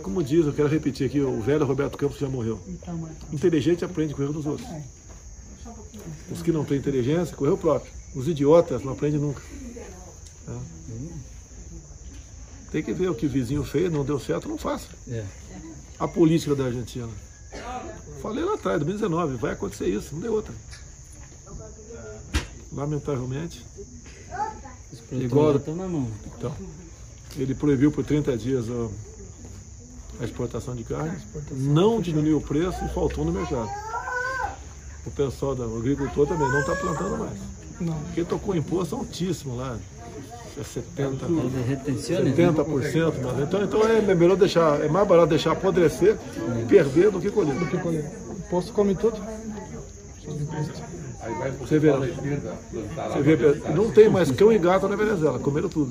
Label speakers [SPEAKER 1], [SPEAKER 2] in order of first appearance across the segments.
[SPEAKER 1] como diz, eu quero repetir aqui, o velho Roberto Campos já morreu. Inteligente aprende com o erro dos outros. Os que não têm inteligência, com o erro próprio. Os idiotas não aprendem nunca. Tá? Tem que ver o que o vizinho fez, não deu certo, não faça. A política da Argentina. Falei lá atrás, 2019, vai acontecer isso, não deu outra. Lamentavelmente. Igual, então, ele proibiu por 30 dias a exportação de carne, não diminuiu o preço e faltou no mercado. O pessoal do agricultor também não está plantando mais. Porque tocou imposto altíssimo lá. É 70%, mas então é melhor deixar, é mais barato deixar apodrecer e perder do que colher.
[SPEAKER 2] O imposto come tudo.
[SPEAKER 1] Você vê, não tem mais cão e gato na Venezuela, comeram tudo.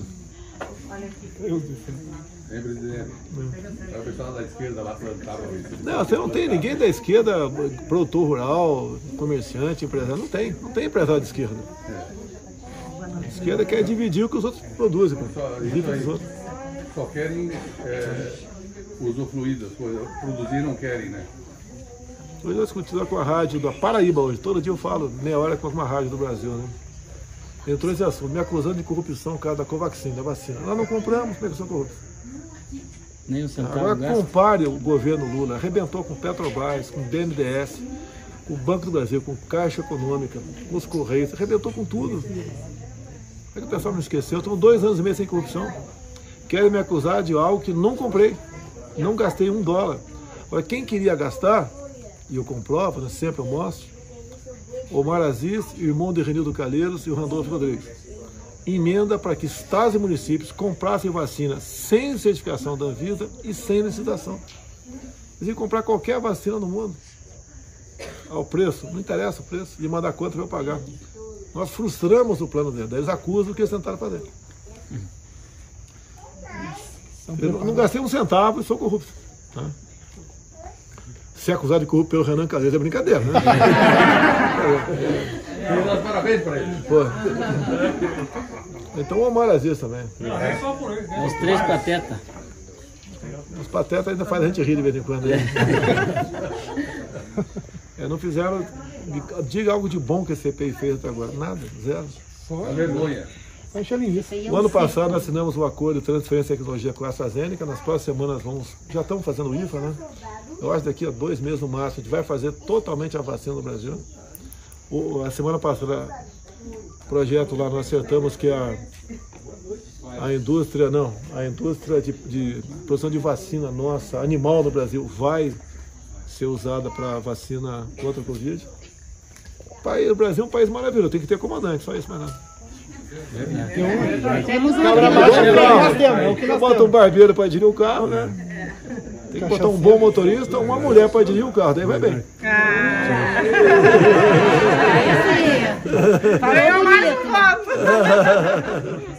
[SPEAKER 3] O pessoal da esquerda lá plantava isso.
[SPEAKER 1] Não, você não tem ninguém da esquerda, produtor rural, comerciante, empresário, não tem empresário de esquerda. A esquerda quer dividir o que os outros produzem.
[SPEAKER 3] Só querem usufruir das coisas, produzir não querem, né?
[SPEAKER 1] Hoje eu discuti lá com a rádio da Paraíba hoje, todo dia eu falo, meia hora com uma rádio do Brasil, né? Entrou esse assunto, me acusando de corrupção por causa da Covaxin, da vacina. Nós não compramos, como é que eu sou corrupto?
[SPEAKER 4] Nem um centavo.
[SPEAKER 1] Agora compare o governo Lula, arrebentou com Petrobras, com BNDES, com o Banco do Brasil, com Caixa Econômica, com os Correios, arrebentou com tudo. É que o pessoal não esqueceu, estamos 2 anos e meio sem corrupção. Querem me acusar de algo que não comprei, não gastei $1. Agora, quem queria gastar, e eu comprovo, né, sempre eu mostro, Omar Aziz, irmão de Renildo Calheiros e o Randolfo Rodrigues. Emenda para que estados e municípios comprassem vacina sem certificação da Anvisa e sem licitação. Eles iam comprar qualquer vacina no mundo. Ao preço, não interessa o preço, e mandar conta para eu pagar. Nós frustramos o plano deles, eles acusam o que eles tentaram fazer. Eu não gastei $1 e sou corrupto. Tá? Ser acusado de corrupto pelo Renan Calheiros é brincadeira, né?
[SPEAKER 3] Parabéns para ele.
[SPEAKER 1] Pô. Então o Omar Aziz também.
[SPEAKER 4] Os 3 patetas.
[SPEAKER 1] Os patetas ainda fazem a gente rir de vez em quando. Não fizeram. Diga algo de bom que a CPI fez até agora. Nada, zero.
[SPEAKER 3] A vergonha.
[SPEAKER 1] O ano passado nós assinamos um acordo de transferência de tecnologia com a AstraZeneca. Nas próximas semanas já estamos fazendo o IFA, né? Eu acho que daqui a 2 meses no máximo a gente vai fazer totalmente a vacina no Brasil. A semana passada, projeto lá nós acertamos que a indústria de produção de vacina nossa, animal no Brasil, vai ser usada para vacina contra a Covid. O Brasil é um país maravilhoso, tem que ter comandante, só isso, mais nada.
[SPEAKER 2] Temos
[SPEAKER 1] Eu boto um barbeiro para dirigir o carro, né? Tem que botar um bom motorista ou uma mulher para dirigir o carro, daí vai bem.
[SPEAKER 5] Ganhou mais um voto.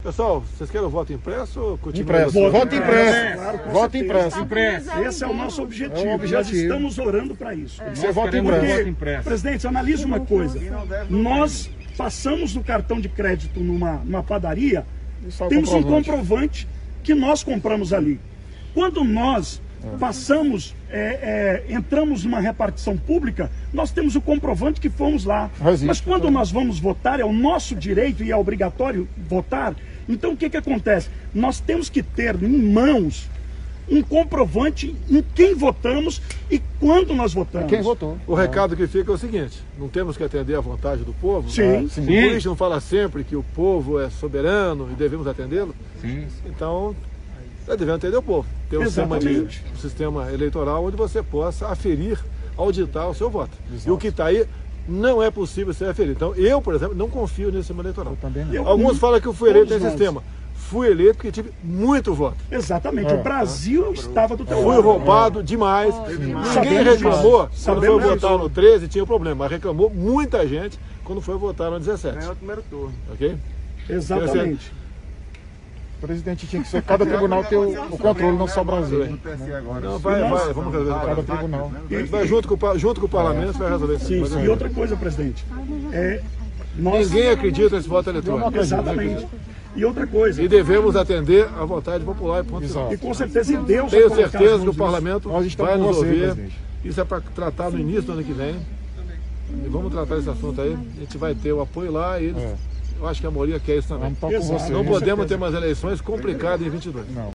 [SPEAKER 1] Pessoal, vocês querem o voto impresso ou continua?
[SPEAKER 2] Impresso. Voto impresso.
[SPEAKER 6] Claro, com
[SPEAKER 2] Voto
[SPEAKER 6] certeza.
[SPEAKER 2] impresso.
[SPEAKER 6] Esse é o nosso objetivo.
[SPEAKER 2] É o objetivo.
[SPEAKER 6] Nós estamos orando para isso.
[SPEAKER 2] Você vota
[SPEAKER 6] Porque,
[SPEAKER 2] impresso.
[SPEAKER 6] presidente, analise uma coisa. Nós passamos no cartão de crédito numa padaria, temos um comprovante que nós compramos ali. Quando nós passamos, entramos numa repartição pública, nós temos o comprovante que fomos lá. Mas quando nós vamos votar, é o nosso direito e é obrigatório votar. Então o que acontece? Nós temos que ter em mãos um comprovante em quem votamos e quando nós votamos.
[SPEAKER 2] Quem votou.
[SPEAKER 1] O recado que fica é o seguinte: não temos que atender à vontade do povo?
[SPEAKER 6] Sim.
[SPEAKER 1] O político não fala sempre que o povo é soberano e devemos atendê-lo?
[SPEAKER 2] Sim.
[SPEAKER 1] Então, nós devemos atender o povo. Ter um sistema eleitoral onde você possa aferir, auditar o seu voto.
[SPEAKER 2] Exato.
[SPEAKER 1] E o que está aí não é possível ser aferido. Então, eu, por exemplo, não confio nesse sistema eleitoral.
[SPEAKER 2] Também não.
[SPEAKER 1] Alguns falam que eu fui eleito nesse sistema. Fui eleito porque tive muito voto.
[SPEAKER 6] Exatamente. O Brasil estava do teu
[SPEAKER 1] Fui
[SPEAKER 6] lado.
[SPEAKER 1] roubado demais. Ninguém
[SPEAKER 6] Sabemos
[SPEAKER 1] reclamou
[SPEAKER 6] disso.
[SPEAKER 1] quando foi
[SPEAKER 6] Sabemos
[SPEAKER 1] votar
[SPEAKER 6] disso.
[SPEAKER 1] no 13, tinha um problema. Mas reclamou muita gente quando foi votar no 17.
[SPEAKER 7] Ganhou o primeiro turno.
[SPEAKER 1] Ok?
[SPEAKER 6] Exatamente.
[SPEAKER 2] O presidente tinha que ser, cada tribunal ter o controle, não só o Brasil.
[SPEAKER 7] No TSE agora.
[SPEAKER 1] Não, vamos resolver.
[SPEAKER 2] Cada tribunal.
[SPEAKER 1] Vai junto com o parlamento, vai resolver isso.
[SPEAKER 6] Sim, sim. E outra coisa, presidente. Nós...
[SPEAKER 1] Ninguém acredita nesse voto eletrônico.
[SPEAKER 6] Exatamente. E outra coisa.
[SPEAKER 1] E devemos atender à vontade popular e ponto final.
[SPEAKER 6] E com certeza, e Deus vai
[SPEAKER 1] Tenho
[SPEAKER 6] colocar as
[SPEAKER 1] certeza
[SPEAKER 6] mãos
[SPEAKER 1] que o
[SPEAKER 6] nisso.
[SPEAKER 1] parlamento
[SPEAKER 2] Nós estamos
[SPEAKER 1] vai
[SPEAKER 2] com
[SPEAKER 1] nos
[SPEAKER 2] você,
[SPEAKER 1] ouvir.
[SPEAKER 2] presidente.
[SPEAKER 1] Isso é para tratar no início do ano que vem. E vamos tratar esse assunto aí. A gente vai ter o apoio lá e eu acho que a maioria quer isso também.
[SPEAKER 2] Vamos estar com você.
[SPEAKER 1] Não
[SPEAKER 2] com
[SPEAKER 1] podemos
[SPEAKER 2] certeza.
[SPEAKER 1] ter umas eleições complicadas em 22.
[SPEAKER 2] Não.